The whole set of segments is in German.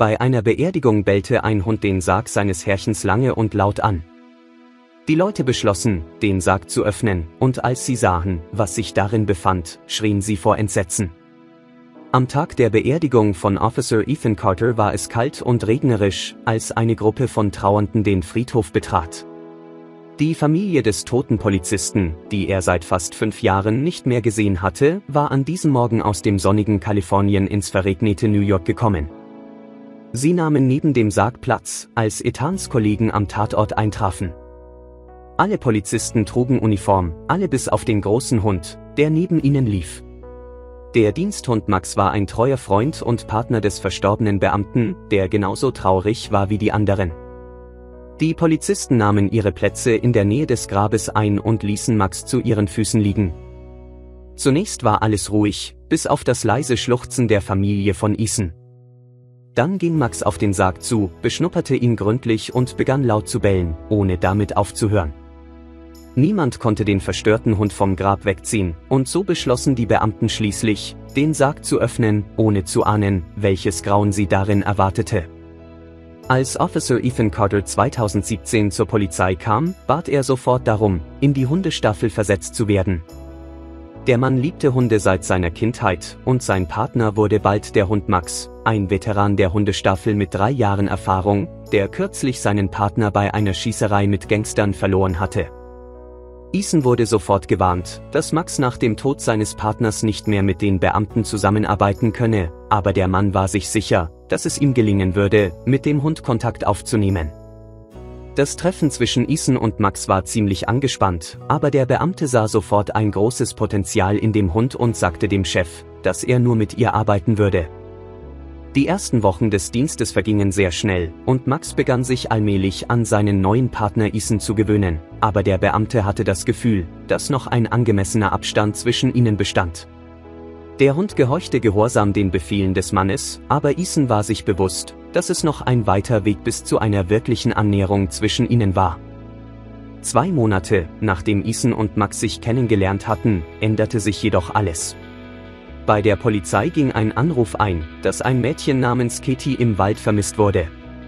Bei einer Beerdigung bellte ein Hund den Sarg seines Herrchens lange und laut an. Die Leute beschlossen, den Sarg zu öffnen, und als sie sahen, was sich darin befand, schrien sie vor Entsetzen. Am Tag der Beerdigung von Officer Ethan Carter war es kalt und regnerisch, als eine Gruppe von Trauernden den Friedhof betrat. Die Familie des toten Polizisten, die er seit fast 5 Jahren nicht mehr gesehen hatte, war an diesem Morgen aus dem sonnigen Kalifornien ins verregnete New York gekommen. Sie nahmen neben dem Sarg Platz, als Ethans Kollegen am Tatort eintrafen. Alle Polizisten trugen Uniform, alle bis auf den großen Hund, der neben ihnen lief. Der Diensthund Max war ein treuer Freund und Partner des verstorbenen Beamten, der genauso traurig war wie die anderen. Die Polizisten nahmen ihre Plätze in der Nähe des Grabes ein und ließen Max zu ihren Füßen liegen. Zunächst war alles ruhig, bis auf das leise Schluchzen der Familie von Ethan. Dann ging Max auf den Sarg zu, beschnupperte ihn gründlich und begann laut zu bellen, ohne damit aufzuhören. Niemand konnte den verstörten Hund vom Grab wegziehen, und so beschlossen die Beamten schließlich, den Sarg zu öffnen, ohne zu ahnen, welches Grauen sie darin erwartete. Als Officer Ethan Carter 2017 zur Polizei kam, bat er sofort darum, in die Hundestaffel versetzt zu werden. Der Mann liebte Hunde seit seiner Kindheit, und sein Partner wurde bald der Hund Max, ein Veteran der Hundestaffel mit 3 Jahren Erfahrung, der kürzlich seinen Partner bei einer Schießerei mit Gangstern verloren hatte. Ethan wurde sofort gewarnt, dass Max nach dem Tod seines Partners nicht mehr mit den Beamten zusammenarbeiten könne, aber der Mann war sich sicher, dass es ihm gelingen würde, mit dem Hund Kontakt aufzunehmen. Das Treffen zwischen Ethan und Max war ziemlich angespannt, aber der Beamte sah sofort ein großes Potenzial in dem Hund und sagte dem Chef, dass er nur mit ihr arbeiten würde. Die ersten Wochen des Dienstes vergingen sehr schnell, und Max begann sich allmählich an seinen neuen Partner Ethan zu gewöhnen, aber der Beamte hatte das Gefühl, dass noch ein angemessener Abstand zwischen ihnen bestand. Der Hund gehorchte gehorsam den Befehlen des Mannes, aber Ethan war sich bewusst, dass es noch ein weiter Weg bis zu einer wirklichen Annäherung zwischen ihnen war. 2 Monate, nachdem Ethan und Max sich kennengelernt hatten, änderte sich jedoch alles. Bei der Polizei ging ein Anruf ein, dass ein Mädchen namens Katie im Wald vermisst wurde.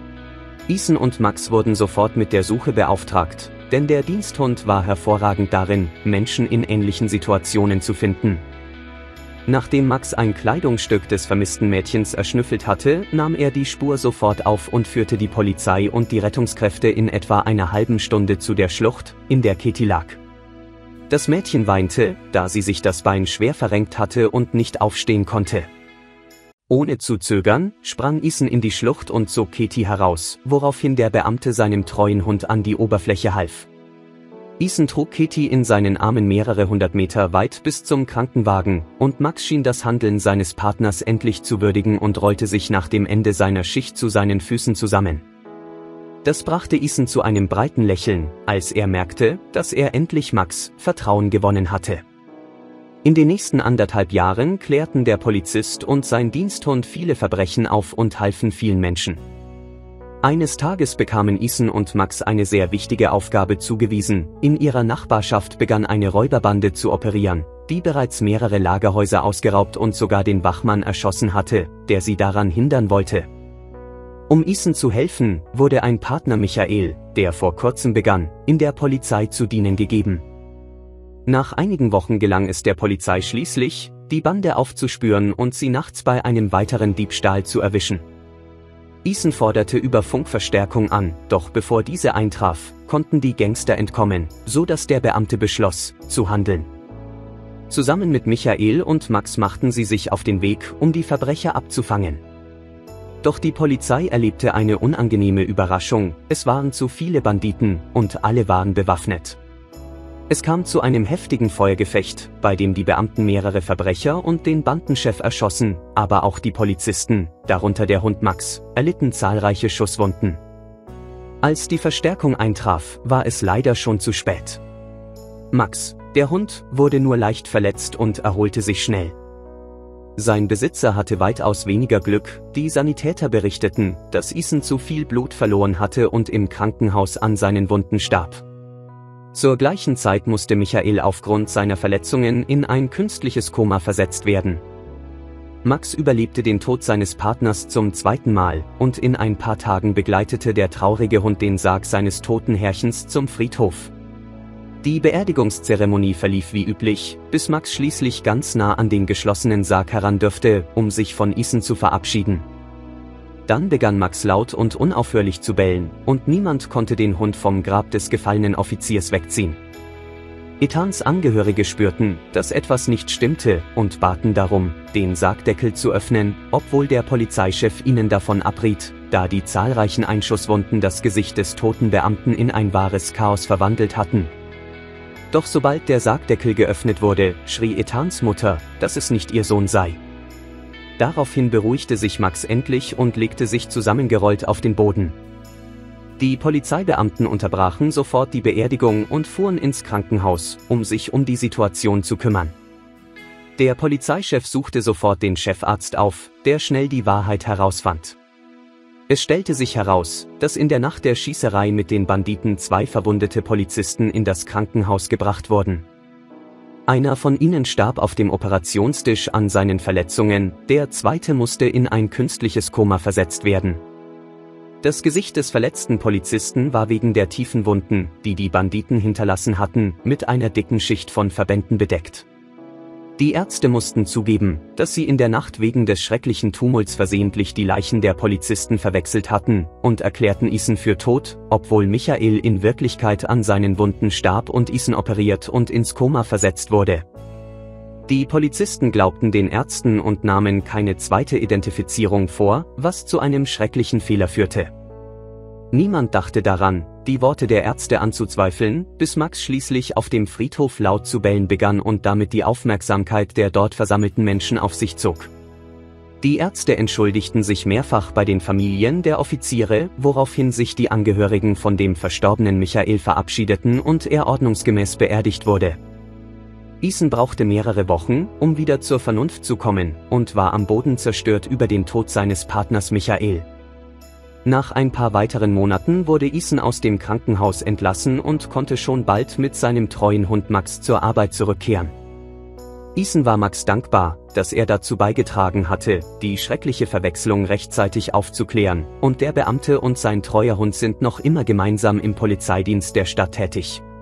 Ethan und Max wurden sofort mit der Suche beauftragt, denn der Diensthund war hervorragend darin, Menschen in ähnlichen Situationen zu finden. Nachdem Max ein Kleidungsstück des vermissten Mädchens erschnüffelt hatte, nahm er die Spur sofort auf und führte die Polizei und die Rettungskräfte in etwa einer halben Stunde zu der Schlucht, in der Katie lag. Das Mädchen weinte, da sie sich das Bein schwer verrenkt hatte und nicht aufstehen konnte. Ohne zu zögern, sprang Ethan in die Schlucht und zog Katie heraus, woraufhin der Beamte seinem treuen Hund an die Oberfläche half. Ethan trug Katie in seinen Armen mehrere 100 Meter weit bis zum Krankenwagen, und Max schien das Handeln seines Partners endlich zu würdigen und rollte sich nach dem Ende seiner Schicht zu seinen Füßen zusammen. Das brachte Ethan zu einem breiten Lächeln, als er merkte, dass er endlich Max' Vertrauen gewonnen hatte. In den nächsten 1,5 Jahren klärten der Polizist und sein Diensthund viele Verbrechen auf und halfen vielen Menschen. Eines Tages bekamen Ethan und Max eine sehr wichtige Aufgabe zugewiesen. In ihrer Nachbarschaft begann eine Räuberbande zu operieren, die bereits mehrere Lagerhäuser ausgeraubt und sogar den Wachmann erschossen hatte, der sie daran hindern wollte. Um Ethan zu helfen, wurde ein Partner Michael, der vor kurzem begann, in der Polizei zu dienen gegeben. Nach einigen Wochen gelang es der Polizei schließlich, die Bande aufzuspüren und sie nachts bei einem weiteren Diebstahl zu erwischen. Ethan forderte über Funk Verstärkung an, doch bevor diese eintraf, konnten die Gangster entkommen, so dass der Beamte beschloss, zu handeln. Zusammen mit Michael und Max machten sie sich auf den Weg, um die Verbrecher abzufangen. Doch die Polizei erlebte eine unangenehme Überraschung, es waren zu viele Banditen, und alle waren bewaffnet. Es kam zu einem heftigen Feuergefecht, bei dem die Beamten mehrere Verbrecher und den Bandenchef erschossen, aber auch die Polizisten, darunter der Hund Max, erlitten zahlreiche Schusswunden. Als die Verstärkung eintraf, war es leider schon zu spät. Max, der Hund, wurde nur leicht verletzt und erholte sich schnell. Sein Besitzer hatte weitaus weniger Glück, die Sanitäter berichteten, dass Ethan zu viel Blut verloren hatte und im Krankenhaus an seinen Wunden starb. Zur gleichen Zeit musste Michael aufgrund seiner Verletzungen in ein künstliches Koma versetzt werden. Max überlebte den Tod seines Partners zum zweiten Mal, und in ein paar Tagen begleitete der traurige Hund den Sarg seines toten Herrchens zum Friedhof. Die Beerdigungszeremonie verlief wie üblich, bis Max schließlich ganz nah an den geschlossenen Sarg heran durfte, um sich von Ethan zu verabschieden. Dann begann Max laut und unaufhörlich zu bellen, und niemand konnte den Hund vom Grab des gefallenen Offiziers wegziehen. Ethans Angehörige spürten, dass etwas nicht stimmte, und baten darum, den Sargdeckel zu öffnen, obwohl der Polizeichef ihnen davon abriet, da die zahlreichen Einschusswunden das Gesicht des toten Beamten in ein wahres Chaos verwandelt hatten. Doch sobald der Sargdeckel geöffnet wurde, schrie Ethans Mutter, dass es nicht ihr Sohn sei. Daraufhin beruhigte sich Max endlich und legte sich zusammengerollt auf den Boden. Die Polizeibeamten unterbrachen sofort die Beerdigung und fuhren ins Krankenhaus, um sich um die Situation zu kümmern. Der Polizeichef suchte sofort den Chefarzt auf, der schnell die Wahrheit herausfand. Es stellte sich heraus, dass in der Nacht der Schießerei mit den Banditen 2 verwundete Polizisten in das Krankenhaus gebracht wurden. Einer von ihnen starb auf dem Operationstisch an seinen Verletzungen, der zweite musste in ein künstliches Koma versetzt werden. Das Gesicht des verletzten Polizisten war wegen der tiefen Wunden, die die Banditen hinterlassen hatten, mit einer dicken Schicht von Verbänden bedeckt. Die Ärzte mussten zugeben, dass sie in der Nacht wegen des schrecklichen Tumults versehentlich die Leichen der Polizisten verwechselt hatten, und erklärten Ethan für tot, obwohl Michael in Wirklichkeit an seinen Wunden starb und Ethan operiert und ins Koma versetzt wurde. Die Polizisten glaubten den Ärzten und nahmen keine zweite Identifizierung vor, was zu einem schrecklichen Fehler führte. Niemand dachte daran, die Worte der Ärzte anzuzweifeln, bis Max schließlich auf dem Friedhof laut zu bellen begann und damit die Aufmerksamkeit der dort versammelten Menschen auf sich zog. Die Ärzte entschuldigten sich mehrfach bei den Familien der Offiziere, woraufhin sich die Angehörigen von dem verstorbenen Michael verabschiedeten und er ordnungsgemäß beerdigt wurde. Ethan brauchte mehrere Wochen, um wieder zur Vernunft zu kommen, und war am Boden zerstört über den Tod seines Partners Michael. Nach ein paar weiteren Monaten wurde Ethan aus dem Krankenhaus entlassen und konnte schon bald mit seinem treuen Hund Max zur Arbeit zurückkehren. Ethan war Max dankbar, dass er dazu beigetragen hatte, die schreckliche Verwechslung rechtzeitig aufzuklären, und der Beamte und sein treuer Hund sind noch immer gemeinsam im Polizeidienst der Stadt tätig.